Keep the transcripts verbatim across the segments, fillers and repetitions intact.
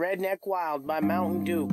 Red Neck Wild by Mountainduke.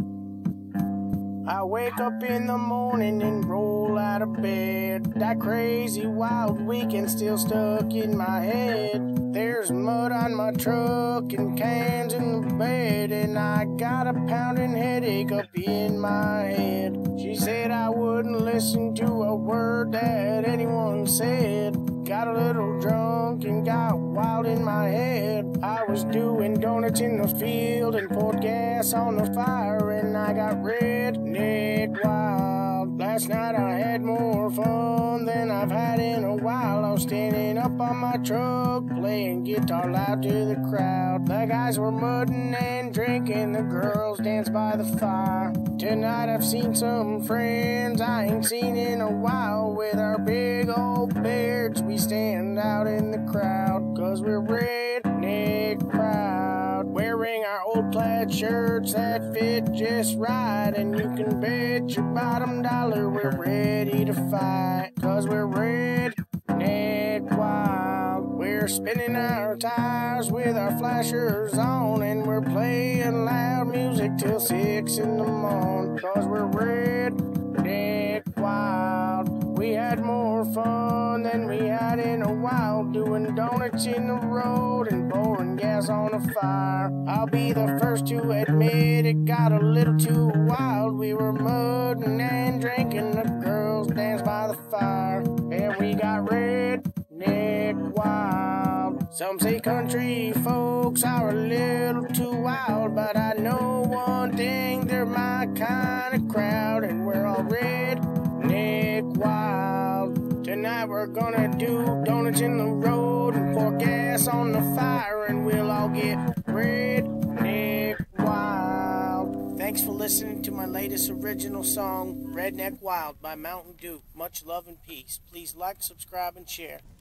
I wake up in the morning and roll out of bed. That crazy wild weekend still stuck in my head. There's mud on my truck and cans in the bed, and I got a pounding headache up in my head. She said I wouldn't listen to a word that anyone said. Got a little drunk and got wild in my head. I was doing donuts in the field and poured gas on the fire, and I got red neck wild. Last night I had more fun than I've had in a while. I was standing up on my truck playing guitar loud to the crowd. The guys were mudding and drinking, the girls danced by the fire. Tonight I've seen some friends I ain't seen in a while. With our big old beards we stand out in the crowd, 'cause we're redneck proud. Wearing our old plaid shirts that fit just right, and you can bet your bottom dollar we're ready to fight, 'cause we're redneck wild. We're spinning our tires with our flashers on, and we're playing loud music till six in the morning, 'cause we're redneck wild. We had more fun than we had in a while, doing donuts in the road and pouring gas on a fire. I'll be the first to admit it got a little too wild. We were mudding and drinking, the girls danced by the fire, and we got redneck wild. Some say country folks are a little too wild, but I know one thing, they're my kind of crowd, and we're all redneck wild. Tonight we're gonna do donuts in the road and pour gas on the fire, and we'll all get redneck wild. Thanks for listening to my latest original song, Redneck Wild by Mountainduke. Much love and peace. Please like, subscribe, and share.